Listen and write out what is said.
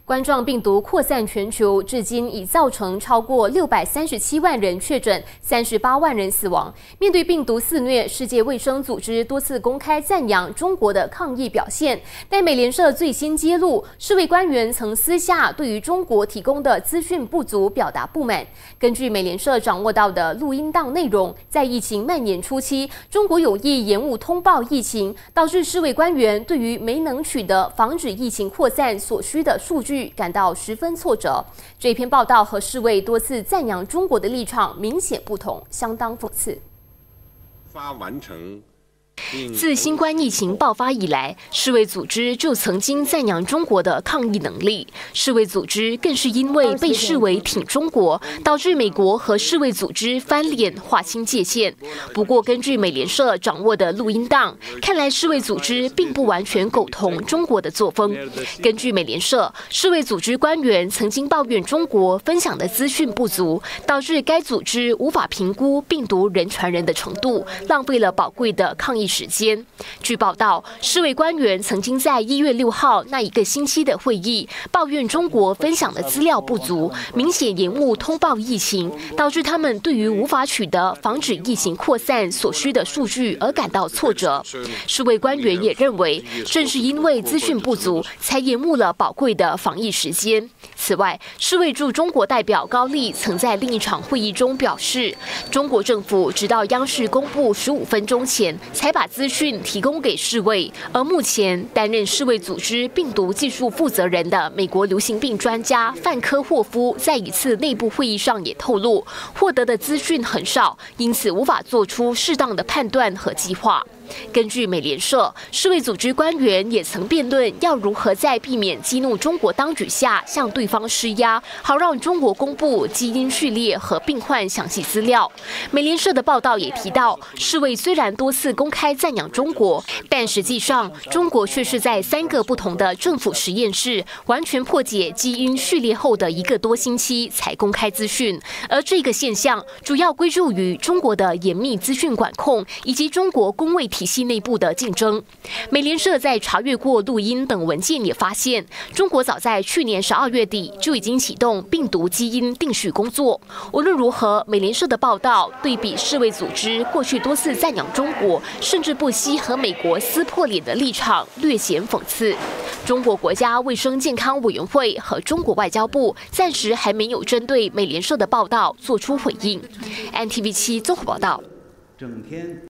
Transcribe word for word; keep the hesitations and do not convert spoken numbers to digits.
冠状病毒扩散全球，至今已造成超过六百三十七万人确诊，三十八万人死亡。面对病毒肆虐，世界卫生组织多次公开赞扬中国的抗疫表现。但美联社最新揭露，世卫官员曾私下对于中国提供的资讯不足表达不满。根据美联社掌握到的录音档内容，在疫情蔓延初期，中国有意延误通报疫情，导致世卫官员对于没能取得防止疫情扩散所需的数据感到十分挫折。这篇报道和世卫多次赞扬中国的立场明显不同，相当讽刺。 发完成。 自新冠疫情爆发以来，世卫组织就曾经赞扬中国的抗疫能力。世卫组织更是因为被视为挺中国，导致美国和世卫组织翻脸划清界限。不过，根据美联社掌握的录音档，看来世卫组织并不完全苟同中国的作风。根据美联社，世卫组织官员曾经抱怨中国分享的资讯不足，导致该组织无法评估病毒人传人的程度，浪费了宝贵的抗疫时间。据报道，世卫官员曾经在一月六号那一个星期的会议抱怨中国分享的资料不足，明显延误通报疫情，导致他们对于无法取得防止疫情扩散所需的数据而感到挫折。世卫官员也认为，正是因为资讯不足，才延误了宝贵的防疫时间。此外，世卫驻中国代表高丽曾在另一场会议中表示，中国政府直到央视公布十五分钟前才把资讯提供给世卫，而目前担任世卫组织病毒技术负责人的美国流行病专家范科霍夫在一次内部会议上也透露，获得的资讯很少，因此无法做出适当的判断和计划。根据美联社，世卫组织官员也曾辩论要如何在避免激怒中国当局下向对方施压，好让中国公布基因序列和病患详细资料。美联社的报道也提到，世卫虽然多次公开赞扬中国，但实际上中国却是在三个不同的政府实验室完全破解基因序列后的一个多星期才公开资讯，而这个现象主要归咎于中国的严密资讯管控以及中国公卫体系内部的竞争。美联社在查阅过录音等文件也发现，中国早在去年十二月底就已经启动病毒基因定序工作。无论如何，美联社的报道对比世卫组织过去多次赞扬中国，甚至不惜和美国撕破脸的立场，略显讽刺。中国国家卫生健康委员会和中国外交部暂时还没有针对美联社的报道做出回应。N T V 七综合报道。整天